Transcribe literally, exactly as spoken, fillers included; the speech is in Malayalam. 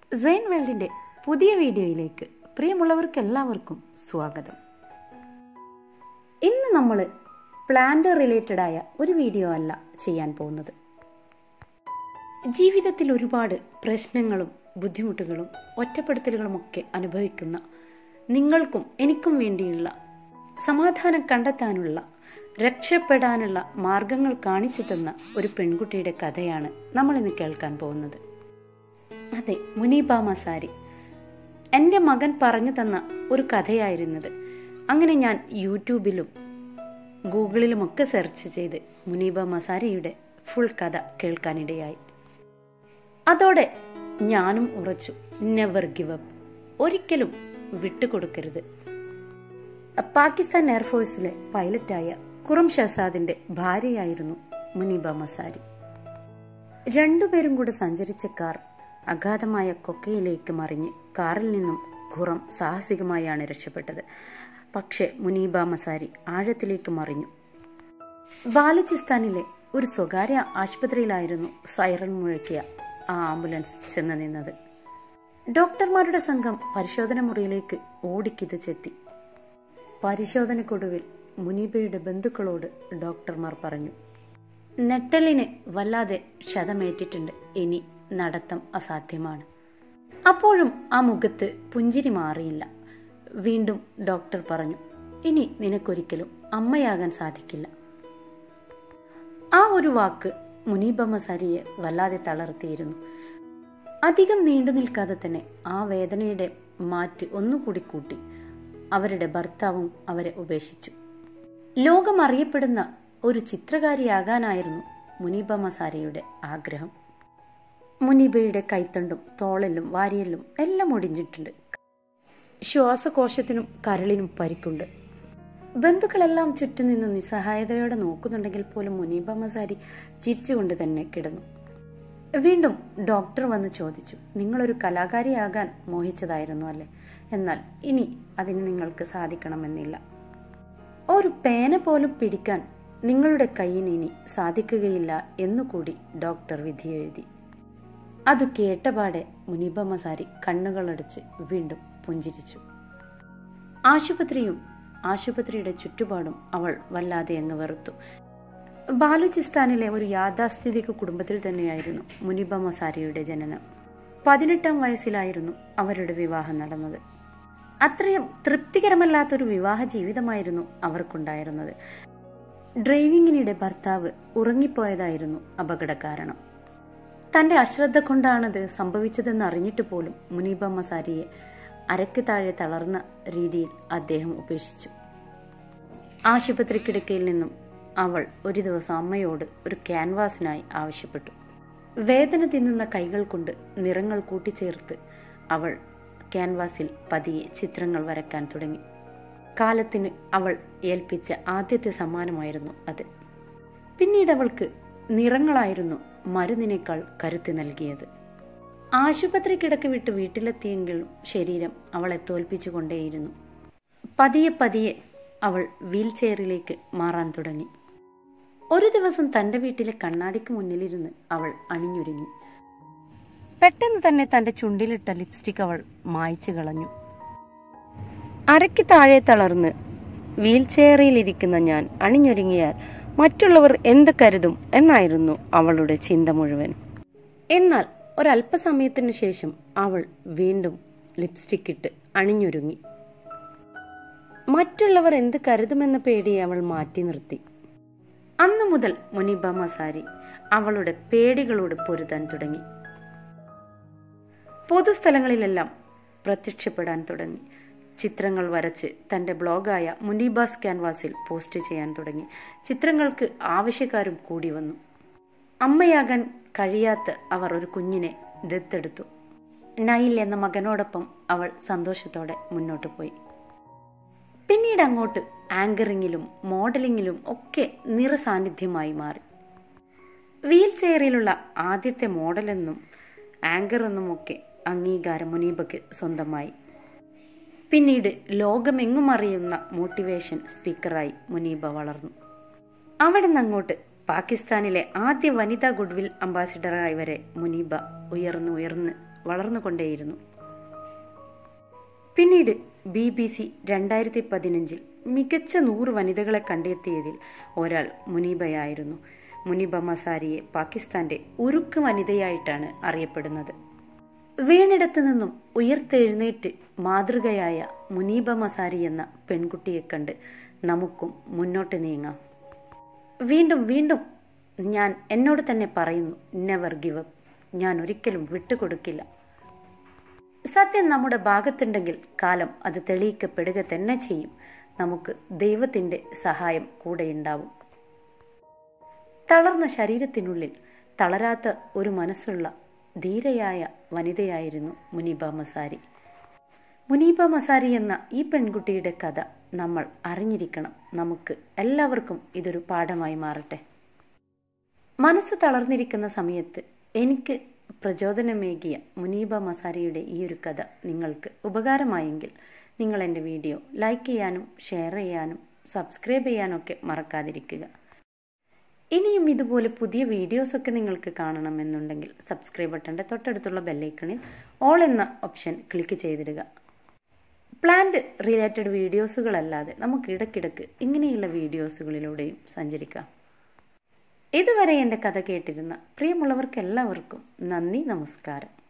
സെയിൻ വേൾഡിൻ്റെ പുതിയ വീഡിയോയിലേക്ക് പ്രിയമുള്ളവർക്ക് എല്ലാവർക്കും സ്വാഗതം. ഇന്ന് നമ്മൾ പ്ലാന്റ് റിലേറ്റഡ് ആയ ഒരു വീഡിയോ അല്ല ചെയ്യാൻ പോകുന്നത്. ജീവിതത്തിൽ ഒരുപാട് പ്രശ്നങ്ങളും ബുദ്ധിമുട്ടുകളും ഒറ്റപ്പെടുത്തലുകളുമൊക്കെ അനുഭവിക്കുന്ന നിങ്ങൾക്കും എനിക്കും വേണ്ടിയുള്ള സമാധാനം കണ്ടെത്താനുള്ള രക്ഷപ്പെടാനുള്ള മാർഗങ്ങൾ കാണിച്ചു തന്ന ഒരു പെൺകുട്ടിയുടെ കഥയാണ് നമ്മളിന്ന് കേൾക്കാൻ പോകുന്നത്. അതെ, മുനീബ മസാരി. എൻ്റെ മകൻ പറഞ്ഞു തന്ന ഒരു കഥയായിരുന്നത്. അങ്ങനെ ഞാൻ യൂട്യൂബിലും ഗൂഗിളിലുമൊക്കെ സെർച്ച് ചെയ്ത് മുനീബ മസാരിയുടെ ഫുൾ കഥ കേൾക്കാനിടയായി. അതോടെ ഞാനും ഉറച്ചു, നെവർ ഗിവ് അപ്പ്, ഒരിക്കലും വിട്ടുകൊടുക്കരുത്. പാകിസ്ഥാൻ എയർഫോഴ്സിലെ പൈലറ്റായ ഖുറം ഷഹസാദിന്റെ ഭാര്യയായിരുന്നു മുനീബ മസാരി. രണ്ടുപേരും കൂടെ സഞ്ചരിച്ച കാർ അഗാധമായ കൊക്കയിലേക്ക് മറിഞ്ഞ് കാറിൽ നിന്നും ഖുറം സാഹസികമായാണ് രക്ഷപ്പെട്ടത്. പക്ഷെ മുനീബ മസാരി ആഴത്തിലേക്ക് മറിഞ്ഞു. ബാലുചിസ്ഥാനിലെ ഒരു സ്വകാര്യ ആശുപത്രിയിലായിരുന്നു സൈറൺ മുഴക്കിയ ആ ആംബുലൻസ് ചെന്ന് നിന്നത്. ഡോക്ടർമാരുടെ സംഘം പരിശോധന മുറിയിലേക്ക് ഓടിക്കിതച്ചെത്തി. പരിശോധനക്കൊടുവിൽ മുനീബയുടെ ബന്ധുക്കളോട് ഡോക്ടർമാർ പറഞ്ഞു, നെട്ടലിന് വല്ലാതെ ക്ഷതമേറ്റിട്ടുണ്ട്, ഇനി നടത്തം അസാധ്യമാണ്. അപ്പോഴും ആ മുഖത്ത് പുഞ്ചിരി മാറിയില്ല. വീണ്ടും ഡോക്ടർ പറഞ്ഞു, ഇനി നിനക്കൊരിക്കലും അമ്മയാകാൻ സാധിക്കില്ല. ആ ഒരു വാക്ക് മുനീബ മസാരിയെ വല്ലാതെ തളർത്തിയിരുന്നു. അധികം നീണ്ടു നിൽക്കാതെ തന്നെ ആ വേദനയുടെ മാറ്റ് ഒന്നുകൂടി കൂട്ടി. അവരുടെ ഭർത്താവും അവരെ ഉപേക്ഷിച്ചു. ലോകം അറിയപ്പെടുന്ന ഒരു ചിത്രകാരിയാകാനായിരുന്നു മുനീബ മസാരിയുടെ ആഗ്രഹം. മുനീബയുടെ കൈത്തണ്ടും തോളലും വാരിയലും എല്ലാം ഒടിഞ്ഞിട്ടുണ്ട്. ശ്വാസകോശത്തിനും കരളിനും പരിക്കുണ്ട്. ബന്ധുക്കളെല്ലാം ചുറ്റും നിന്ന് നിസ്സഹായതയോടെ നോക്കുന്നുണ്ടെങ്കിൽ പോലും മുനീബ മസാരി ചിരിച്ചുകൊണ്ട് തന്നെ കിടന്നു. വീണ്ടും ഡോക്ടർ വന്ന് ചോദിച്ചു, നിങ്ങളൊരു കലാകാരിയാകാൻ മോഹിച്ചതായിരുന്നു അല്ലേ? എന്നാൽ ഇനി അതിന് നിങ്ങൾക്ക് സാധിക്കണമെന്നില്ല. ഒരു പേന പോലും പിടിക്കാൻ നിങ്ങളുടെ കയ്യിന് ഇനി സാധിക്കുകയില്ല എന്നുകൂടി ഡോക്ടർ വിധിയെഴുതി. അത് കേട്ടപാടെ മുനീബ മസാരി കണ്ണുകളടച്ച് വീണ്ടും പുഞ്ചിരിച്ചു. ആശുപത്രിയും ആശുപത്രിയുടെ ചുറ്റുപാടും അവൾ വല്ലാതെ അങ്ങ് വെറുത്തു. ബാലുചിസ്ഥാനിലെ ഒരു യാഥാസ്ഥിതിക കുടുംബത്തിൽ തന്നെയായിരുന്നു മുനീബ മസാരിയുടെ ജനനം. പതിനെട്ടാം വയസ്സിലായിരുന്നു അവരുടെ വിവാഹം നടന്നത്. അത്രയും തൃപ്തികരമല്ലാത്തൊരു വിവാഹ ജീവിതമായിരുന്നു അവർക്കുണ്ടായിരുന്നത്. ഡ്രൈവിങ്ങിനിടെ ഭർത്താവ് ഉറങ്ങിപ്പോയതായിരുന്നു അപകട കാരണം. തന്റെ അശ്രദ്ധ കൊണ്ടാണത് സംഭവിച്ചതെന്ന് അറിഞ്ഞിട്ട് പോലും മുനീബ മസാരിയെ അരക്ക് താഴെ തളർന്ന രീതിയിൽ അദ്ദേഹം ഉപേക്ഷിച്ചു. ആശുപത്രി കിടക്കയിൽ നിന്നും അവൾ ഒരു ദിവസം അമ്മയോട് ഒരു ക്യാൻവാസിനായി ആവശ്യപ്പെട്ടു. വേദന തിന്നുന്ന കൈകൾ കൊണ്ട് നിറങ്ങൾ കൂട്ടിച്ചേർത്ത് അവൾ ക്യാൻവാസിൽ പതിയെ ചിത്രങ്ങൾ വരയ്ക്കാൻ തുടങ്ങി. കാലത്തിന് അവൾ ഏൽപ്പിച്ച ആദ്യത്തെ സമ്മാനമായിരുന്നു അത്. പിന്നീട് അവൾക്ക് നിറങ്ങളായിരുന്നു മരുന്നിനേക്കാൾ കരുത്ത് നൽകിയത്. ആശുപത്രി കിടക്ക് വിട്ട് വീട്ടിലെത്തിയെങ്കിലും ശരീരം അവളെ തോൽപ്പിച്ചുകൊണ്ടേയിരുന്നു. പതിയെ പതിയെ അവൾ വീൽ ചെയറിലേക്ക് മാറാൻ തുടങ്ങി. ഒരു ദിവസം തന്റെ വീട്ടിലെ കണ്ണാടിക്ക് മുന്നിലിരുന്ന് അവൾ അണിഞ്ഞൊരുങ്ങി. പെട്ടെന്ന് തന്നെ തന്റെ ചുണ്ടിലിട്ട ലിപ്സ്റ്റിക് അവൾ മായ്ച്ചു കളഞ്ഞു. അരയ്ക്ക് താഴെ തളർന്ന് വീൽ ചെയറിലിരിക്കുന്ന ഞാൻ അണിഞ്ഞൊരുങ്ങിയാൽ മറ്റുള്ളവർ എന്ത് കരുതും എന്നായിരുന്നു അവളുടെ ചിന്ത മുഴുവൻ. എന്നാൽ ഒരല്പസമയത്തിനു ശേഷം അവൾ വീണ്ടും ലിപ്സ്റ്റിക് ഇട്ട് അണിഞ്ഞൊരുങ്ങി. മറ്റുള്ളവർ എന്ത് കരുതുമെന്ന പേടിയെ അവൾ മാറ്റി നിർത്തി. അന്നു മുതൽ മുനീബ മസാരി അവളുടെ പേടികളോട് പൊരുതാൻ തുടങ്ങി. പൊതുസ്ഥലങ്ങളിലെല്ലാം പ്രത്യക്ഷപ്പെടാൻ തുടങ്ങി. ചിത്രങ്ങൾ വരച്ച് തന്റെ ബ്ലോഗായ മുനീബാസ് ക്യാൻവാസിൽ പോസ്റ്റ് ചെയ്യാൻ തുടങ്ങി. ചിത്രങ്ങൾക്ക് ആവശ്യക്കാരും കൂടി വന്നു. അമ്മയാകാൻ കഴിയാത്ത അവർ ഒരു കുഞ്ഞിനെ ദത്തെടുത്തു. നൈൽ എന്ന മകനോടൊപ്പം അവൾ സന്തോഷത്തോടെ മുന്നോട്ട് പോയി. പിന്നീട് അങ്ങോട്ട് ആങ്കറിങ്ങിലും മോഡലിങ്ങിലും ഒക്കെ നിറസാന്നിധ്യമായി മാറി. വീൽ ചെയറിലുള്ള ആദ്യത്തെ മോഡലെന്നും ആങ്കർ എന്നുമൊക്കെ അംഗീകാരം മുനീബയ്ക്ക് സ്വന്തമായി. പിന്നീട് ലോകമെങ്ങും അറിയുന്ന മോട്ടിവേഷൻ സ്പീക്കറായി മുനീബ വളർന്നു. അവിടെ നിന്നങ്ങോട്ട് പാകിസ്ഥാനിലെ ആദ്യ വനിതാ ഗുഡ്വിൽ അംബാസിഡറായി വരെ മുനീബ ഉയർന്നു ഉയർന്ന് വളർന്നുകൊണ്ടേയിരുന്നു. പിന്നീട് ബി ബി സി രണ്ടായിരത്തി പതിനഞ്ചിൽ മികച്ച നൂറ് വനിതകളെ കണ്ടെത്തിയതിൽ ഒരാൾ മുനീബയായിരുന്നു. മുനീബ മസാരിയെ പാകിസ്ഥാന്റെ ഉരുക്ക് വനിതയായിട്ടാണ് അറിയപ്പെടുന്നത്. വീണിടത്തു നിന്നും ഉയർത്തെഴുന്നേറ്റ് മാതൃകയായ മുനീബ മസാരി എന്ന പെൺകുട്ടിയെ കണ്ട് നമുക്കും മുന്നോട്ട് നീങ്ങാം. വീണ്ടും വീണ്ടും ഞാൻ എന്നോട് തന്നെ പറയുന്നു, നെവർ ഗിവ് അപ്പ്. ഞാൻ ഒരിക്കലും വിട്ടുകൊടുക്കില്ല. സത്യം നമ്മുടെ ഭാഗത്തുണ്ടെങ്കിൽ കാലം അത് തെളിയിക്കപ്പെടുക തന്നെ ചെയ്യും. നമുക്ക് ദൈവത്തിന്റെ സഹായം കൂടെയുണ്ടാവും. തളർന്ന ശരീരത്തിനുള്ളിൽ തളരാത്ത ഒരു മനസ്സുള്ള ധീരയായ വനിതയായിരുന്നു മുനീബ മസാരി. മുനീബ മസാരി എന്ന ഈ പെൺകുട്ടിയുടെ കഥ നമ്മൾ അറിഞ്ഞിരിക്കണം. നമുക്ക് എല്ലാവർക്കും ഇതൊരു പാഠമായി മാറട്ടെ. മനസ്സ് തളർന്നിരിക്കുന്ന സമയത്ത് എനിക്ക് പ്രചോദനമേകിയ മുനീബ മസാരിയുടെ ഈ ഒരു കഥ നിങ്ങൾക്ക് ഉപകാരമായെങ്കിൽ നിങ്ങൾ എൻ്റെ വീഡിയോ ലൈക്ക് ചെയ്യാനും ഷെയർ ചെയ്യാനും സബ്സ്ക്രൈബ് ചെയ്യാനും ഒക്കെ മറക്കാതിരിക്കുക. ഇനിയും ഇതുപോലെ പുതിയ വീഡിയോസൊക്കെ നിങ്ങൾക്ക് കാണണമെന്നുണ്ടെങ്കിൽ സബ്സ്ക്രൈബ് ബട്ടൻ്റെ തൊട്ടടുത്തുള്ള ബെല്ലൈക്കണിൽ ഓൾ എന്ന ഓപ്ഷൻ ക്ലിക്ക് ചെയ്തിടുക. പ്ലാന്റ് റിലേറ്റഡ് വീഡിയോസുകളല്ലാതെ നമുക്ക് ഇടയ്ക്കിടയ്ക്ക് ഇങ്ങനെയുള്ള വീഡിയോസുകളിലൂടെയും സഞ്ചരിക്കാം. ഇതുവരെ എൻ്റെ കഥ കേട്ടിരുന്ന പ്രിയമുള്ളവർക്കെല്ലാവർക്കും നന്ദി, നമസ്കാരം.